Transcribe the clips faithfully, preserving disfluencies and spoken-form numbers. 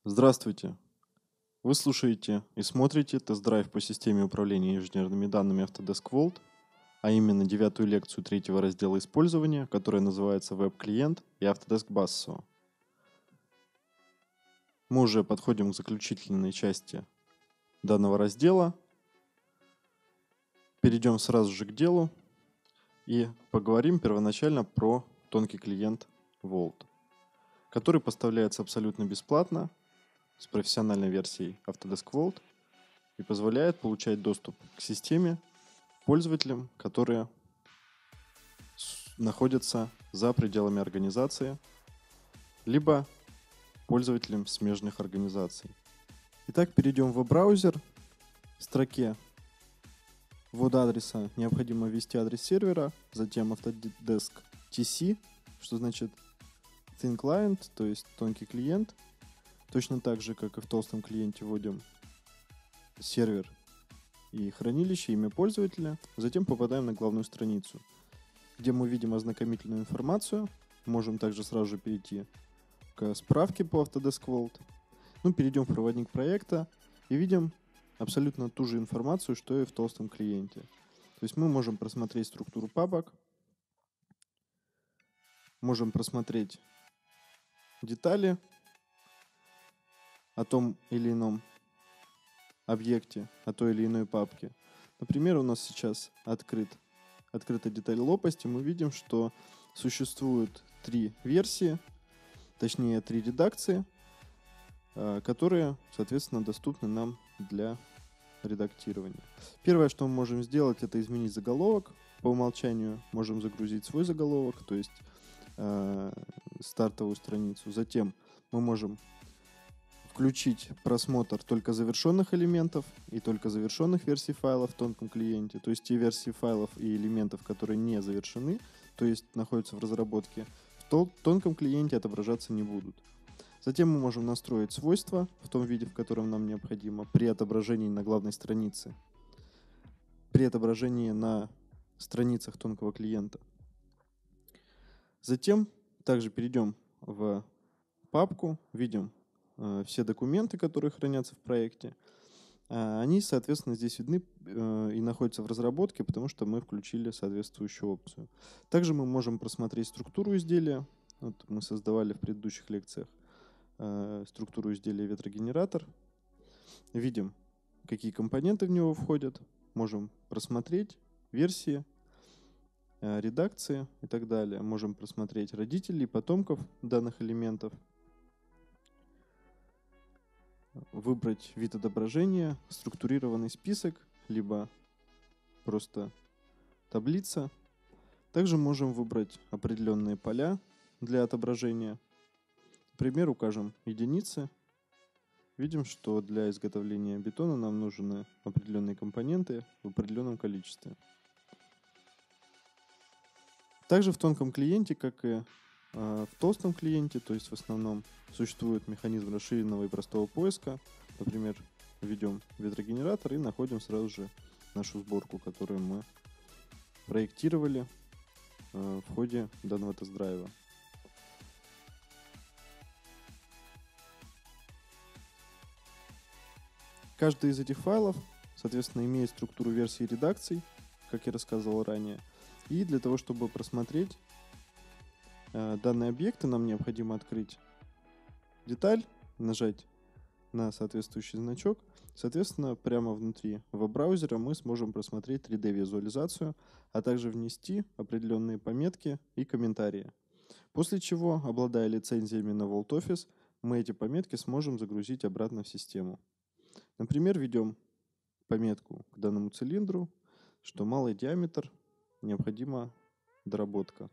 Здравствуйте! Вы слушаете и смотрите тест-драйв по системе управления инженерными данными Autodesk Vault, а именно девятую лекцию третьего раздела использования, которая называется «Веб-клиент» и Autodesk Basso. Мы уже подходим к заключительной части данного раздела. Перейдем сразу же к делу и поговорим первоначально про тонкий клиент Vault, который поставляется абсолютно бесплатно с профессиональной версией Autodesk Vault и позволяет получать доступ к системе пользователям, которые находятся за пределами организации, либо пользователям смежных организаций. Итак, перейдем в веб-браузер. В строке ввода адреса необходимо ввести адрес сервера, затем Autodesk ти си, что значит Thin Client, то есть тонкий клиент. Точно так же, как и в толстом клиенте, вводим сервер и хранилище, имя пользователя. Затем попадаем на главную страницу, где мы видим ознакомительную информацию. Можем также сразу же перейти к справке по Autodesk Vault. Ну, перейдем в проводник проекта и видим абсолютно ту же информацию, что и в толстом клиенте. То есть мы можем просмотреть структуру папок, можем просмотреть детали о том или ином объекте, о той или иной папке. Например, у нас сейчас открыт, открыта деталь лопасти. Мы видим, что существует три версии, точнее три редакции, которые, соответственно, доступны нам для редактирования. Первое, что мы можем сделать, это изменить заголовок. По умолчанию можем загрузить свой заголовок, то есть э, стартовую страницу. Затем мы можем включить просмотр только завершенных элементов и только завершенных версий файлов в тонком клиенте. То есть те версии файлов и элементов, которые не завершены, то есть находятся в разработке, в тонком клиенте отображаться не будут. Затем мы можем настроить свойства в том виде, в котором нам необходимо, при отображении на главной странице, при отображении на страницах тонкого клиента. Затем также перейдем в папку, видим э, все документы, которые хранятся в проекте. Э, они, соответственно, здесь видны э, и находятся в разработке, потому что мы включили соответствующую опцию. Также мы можем просмотреть структуру изделия. Вот мы создавали в предыдущих лекциях э, структуру изделия ветрогенератор. Видим, какие компоненты в него входят. Можем просмотреть версии, редакции и так далее. Можем просмотреть родителей, потомков данных элементов, выбрать вид отображения, структурированный список, либо просто таблица. Также можем выбрать определенные поля для отображения. Например, укажем единицы. Видим, что для изготовления бетона нам нужны определенные компоненты в определенном количестве. Также в тонком клиенте, как и э, в толстом клиенте, то есть в основном существует механизм расширенного и простого поиска. Например, введем ветрогенератор и находим сразу же нашу сборку, которую мы проектировали э, в ходе данного тест-драйва. Каждый из этих файлов, соответственно, имеет структуру версий и редакций, как я рассказывал ранее. И для того, чтобы просмотреть э, данные объекты, нам необходимо открыть деталь, нажать на соответствующий значок. Соответственно, прямо внутри веб-браузера мы сможем просмотреть три дэ-визуализацию, а также внести определенные пометки и комментарии. После чего, обладая лицензиями на Vault Office, мы эти пометки сможем загрузить обратно в систему. Например, введем пометку к данному цилиндру, что малый диаметр, необходима доработка.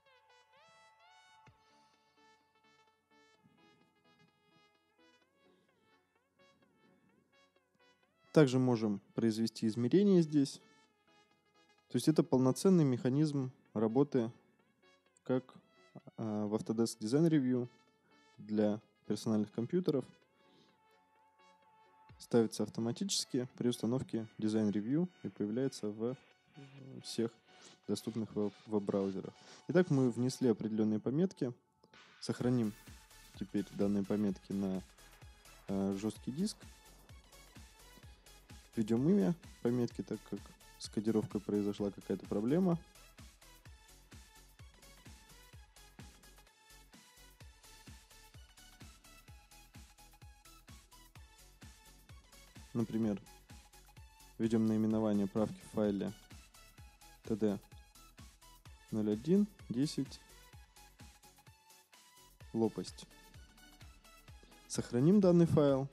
Также можем произвести измерения здесь. То есть это полноценный механизм работы, как э, в Autodesk Design Review для персональных компьютеров. Ставится автоматически при установке Design Review и появляется в всех доступных веб-браузерах. Итак, мы внесли определенные пометки. Сохраним теперь данные пометки на э, жесткий диск. Введем имя пометки, так как с кодировкой произошла какая-то проблема. Например, введем наименование правки в файле td ноль один десять лопасть. Сохраним данный файл.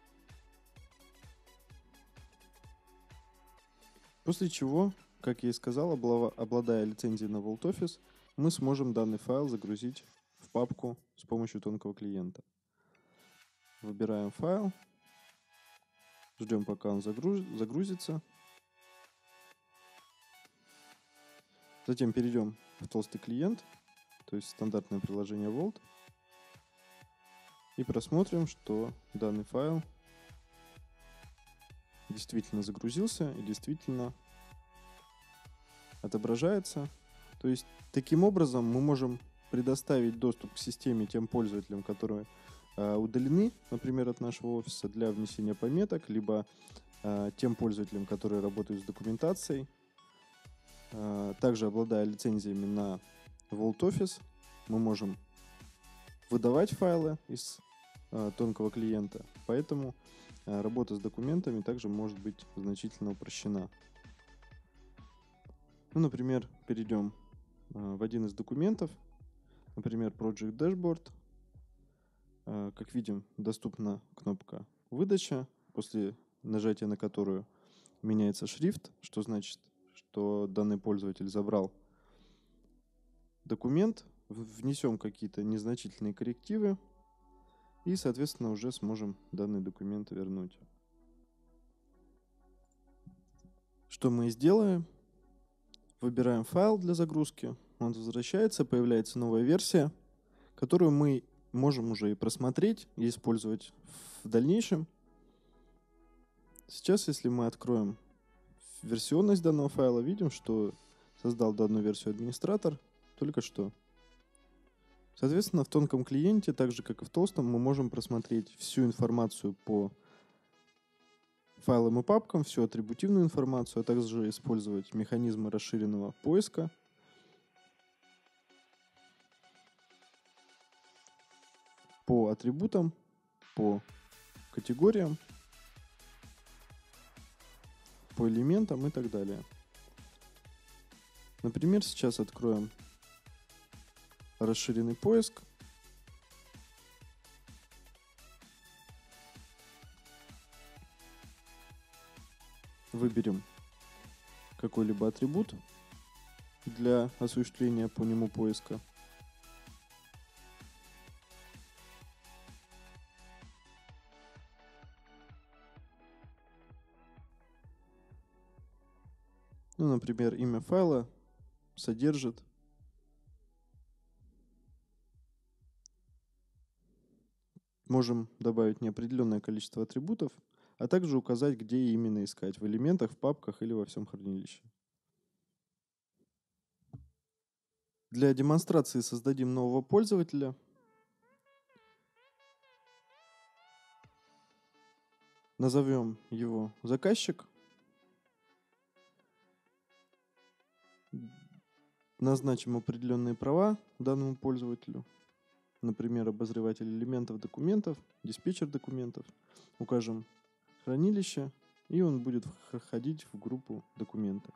После чего, как я и сказал, обладая лицензией на VaultOffice, мы сможем данный файл загрузить в папку с помощью тонкого клиента. Выбираем файл, ждем, пока он загрузится. Затем перейдем в толстый клиент, то есть стандартное приложение Vault, и просмотрим, что данный файл действительно загрузился и действительно отображается. То есть таким образом мы можем предоставить доступ к системе тем пользователям, которые э, удалены, например, от нашего офиса для внесения пометок, либо э, тем пользователям, которые работают с документацией. Э, также, обладая лицензиями на VaultOffice, мы можем выдавать файлы из э, тонкого клиента, поэтому э, работа с документами также может быть значительно упрощена. Ну, например, перейдем э, в один из документов, например, Project Dashboard. Э, как видим, доступна кнопка «Выдача», после нажатия на которую меняется шрифт, что значит, что данный пользователь забрал документ. Внесем какие-то незначительные коррективы и, соответственно, уже сможем данный документ вернуть. Что мы и сделаем. Выбираем файл для загрузки, он возвращается, появляется новая версия, которую мы можем уже и просмотреть, и использовать в дальнейшем. Сейчас, если мы откроем версионность данного файла, видим, что создал данную версию администратор только что. Соответственно, в тонком клиенте, так же как и в толстом, мы можем просмотреть всю информацию по файлам и папкам, всю атрибутивную информацию, а также использовать механизмы расширенного поиска. По атрибутам, по категориям, по элементам и так далее. Например, сейчас откроем расширенный поиск. Выберем какой-либо атрибут для осуществления по нему поиска. Ну, например, имя файла содержит можем добавить неопределенное количество атрибутов, а также указать, где именно искать, в элементах, в папках или во всем хранилище. Для демонстрации создадим нового пользователя. Назовем его заказчик. Назначим определенные права данному пользователю. Например, обозреватель элементов документов, диспетчер документов. Укажем хранилище, и он будет входить в группу документы.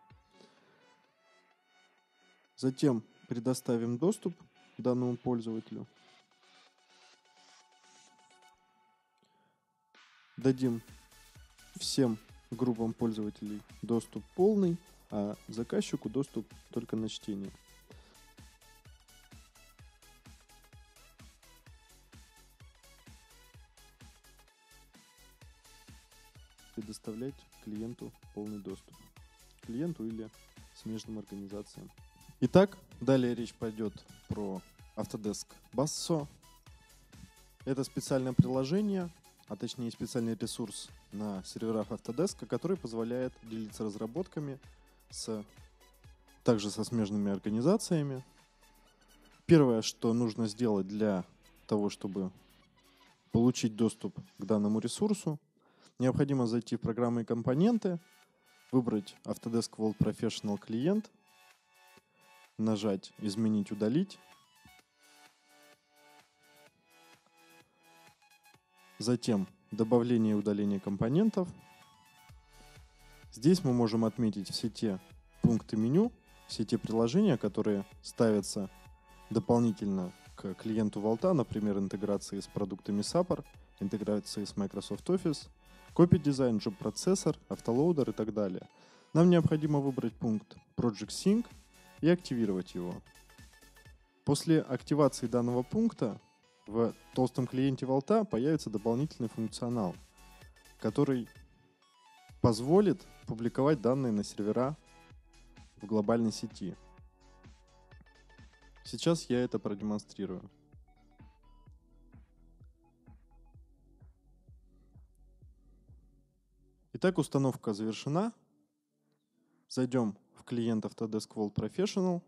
Затем предоставим доступ данному пользователю. Дадим всем группам пользователей доступ полный, а заказчику доступ только на чтение. Предоставлять клиенту полный доступ. Клиенту или смежным организациям. Итак, далее речь пойдет про Autodesk Basso. Это специальное приложение, а точнее специальный ресурс на серверах Autodesk, который позволяет делиться разработками с, также со смежными организациями. Первое, что нужно сделать для того, чтобы получить доступ к данному ресурсу, необходимо зайти в программы и компоненты, выбрать Autodesk Vault Professional клиент, нажать «Изменить, удалить». Затем добавление и удаление компонентов. Здесь мы можем отметить все те пункты меню, все те приложения, которые ставятся дополнительно к клиенту Vault, например, интеграции с продуктами саппор, интеграции с Microsoft Office, Copy Design, Job Processor, Autoloader и так далее. Нам необходимо выбрать пункт Project Sync и активировать его. После активации данного пункта в толстом клиенте Vault появится дополнительный функционал, который позволит публиковать данные на сервера в глобальной сети. Сейчас я это продемонстрирую. Итак, установка завершена. Зайдем в клиент Autodesk Vault Professional.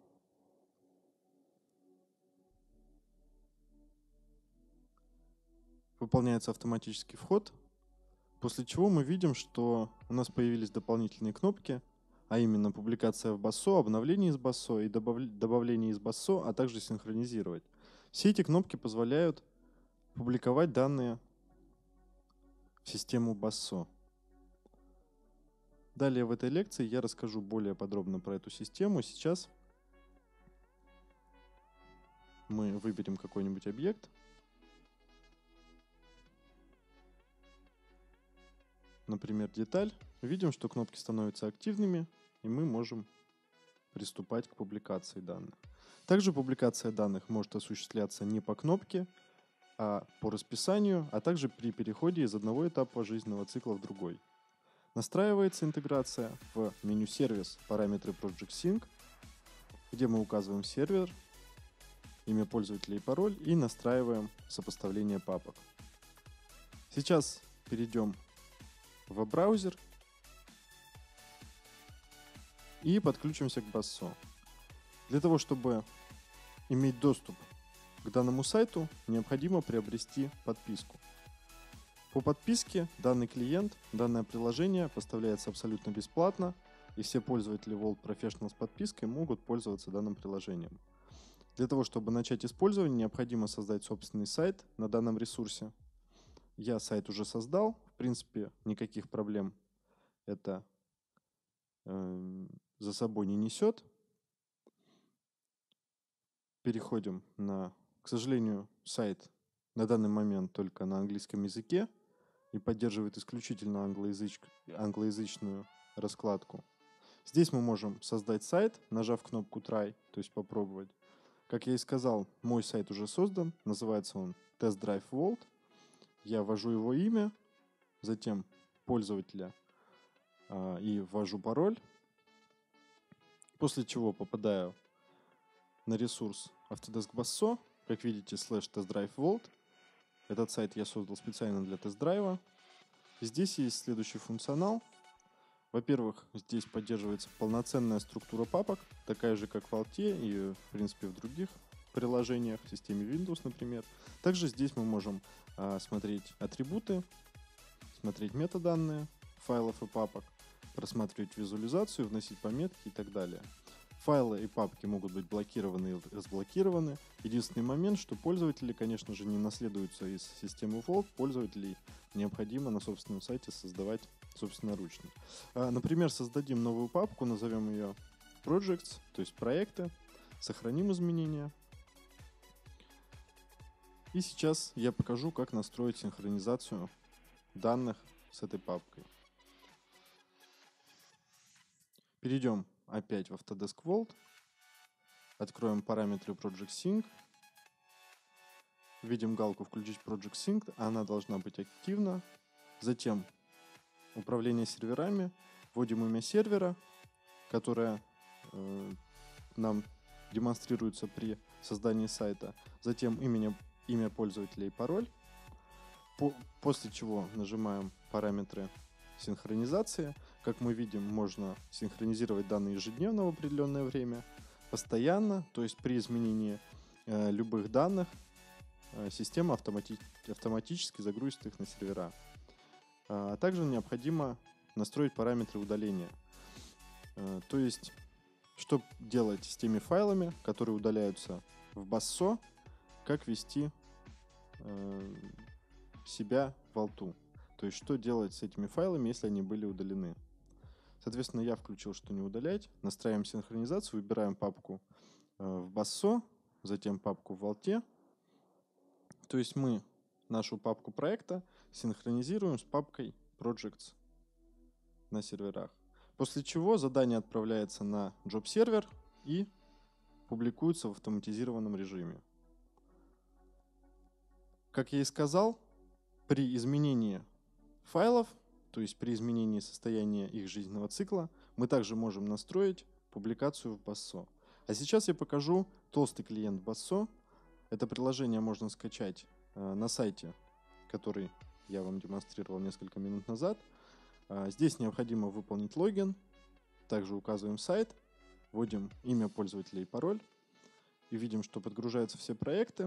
Выполняется автоматический вход, после чего мы видим, что у нас появились дополнительные кнопки, а именно публикация в басо, обновление из басо и добавление из басо, а также синхронизировать. Все эти кнопки позволяют публиковать данные в систему басо. Далее в этой лекции я расскажу более подробно про эту систему. Сейчас мы выберем какой-нибудь объект. Например, деталь. Видим, что кнопки становятся активными, и мы можем приступать к публикации данных. Также публикация данных может осуществляться не по кнопке, а по расписанию, а также при переходе из одного этапа жизненного цикла в другой. Настраивается интеграция в меню «Сервис», параметры Project Sync, где мы указываем сервер, имя пользователя и пароль, и настраиваем сопоставление папок. Сейчас перейдем в веб-браузер и подключимся к басо. Для того, чтобы иметь доступ к данному сайту, необходимо приобрести подписку. По подписке данный клиент, данное приложение поставляется абсолютно бесплатно, и все пользователи Vault Professional с подпиской могут пользоваться данным приложением. Для того, чтобы начать использование, необходимо создать собственный сайт на данном ресурсе. Я сайт уже создал, в принципе, никаких проблем это э, за собой не несет. Переходим на, к сожалению, сайт на данный момент только на английском языке и поддерживает исключительно англоязыч... англоязычную раскладку. Здесь мы можем создать сайт, нажав кнопку Try, то есть попробовать. Как я и сказал, мой сайт уже создан, называется он Test Drive Vault. Я ввожу его имя, затем пользователя э, и ввожу пароль, после чего попадаю на ресурс Autodesk басо, как видите, слэш Test Drive Vault. Этот сайт я создал специально для тест-драйва. Здесь есть следующий функционал. Во-первых, здесь поддерживается полноценная структура папок, такая же, как в Vault и, в принципе, в других приложениях, в системе Windows, например. Также здесь мы можем а, смотреть атрибуты, смотреть метаданные файлов и папок, просматривать визуализацию, вносить пометки и так далее. Файлы и папки могут быть блокированы и разблокированы. Единственный момент, что пользователи, конечно же, не наследуются из системы Vault. Пользователей необходимо на собственном сайте создавать собственноручно. Например, создадим новую папку, назовем ее Projects, то есть проекты, сохраним изменения. И сейчас я покажу, как настроить синхронизацию данных с этой папкой. Перейдем опять в Autodesk Vault. Откроем параметры Project Sync. Видим галку «Включить Project Sync». Она должна быть активна. Затем управление серверами. Вводим имя сервера, которое э, нам демонстрируется при создании сайта. Затем имя, имя пользователя и пароль. По, после чего нажимаем параметры синхронизации. Как мы видим, можно синхронизировать данные ежедневно в определенное время, постоянно, то есть при изменении э, любых данных э, система автомати- автоматически загрузит их на сервера. А также необходимо настроить параметры удаления. Э, то есть, что делать с теми файлами, которые удаляются в басо, как вести э, себя в алту. То есть, что делать с этими файлами, если они были удалены. Соответственно, я включил, что не удалять. Настраиваем синхронизацию, выбираем папку э, в басо, затем папку в алте. То есть мы нашу папку проекта синхронизируем с папкой projects на серверах. После чего задание отправляется на job-сервер и публикуется в автоматизированном режиме. Как я и сказал, при изменении файлов, то есть при изменении состояния их жизненного цикла, мы также можем настроить публикацию в басо. А сейчас я покажу толстый клиент басо. Это приложение можно скачать э, на сайте, который я вам демонстрировал несколько минут назад. Э, здесь необходимо выполнить логин. Также указываем сайт, вводим имя пользователя и пароль. И видим, что подгружаются все проекты.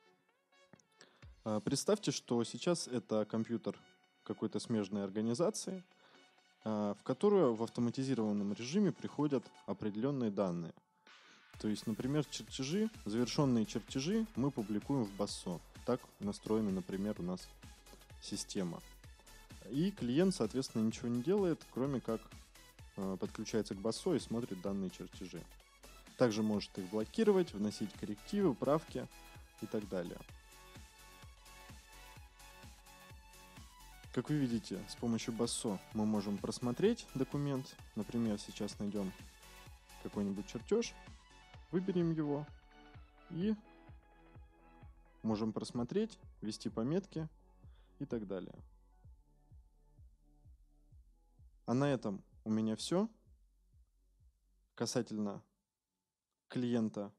Э, представьте, что сейчас это компьютер какой-то смежной организации, э, в которую в автоматизированном режиме приходят определенные данные. То есть, например, чертежи, завершенные чертежи мы публикуем в басо. Так настроена, например, у нас система. И клиент, соответственно, ничего не делает, кроме как э, подключается к басо и смотрит данные чертежи. Также может их блокировать, вносить коррективы, правки и так далее. Как вы видите, с помощью басо мы можем просмотреть документ. Например, сейчас найдем какой-нибудь чертеж. Выберем его и можем просмотреть, ввести пометки и так далее. А на этом у меня все касательно клиента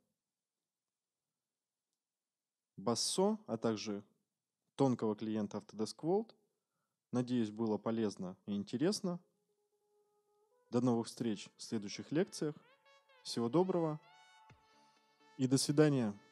басо, а также тонкого клиента Autodesk Vault. Надеюсь, было полезно и интересно. До новых встреч в следующих лекциях. Всего доброго и до свидания.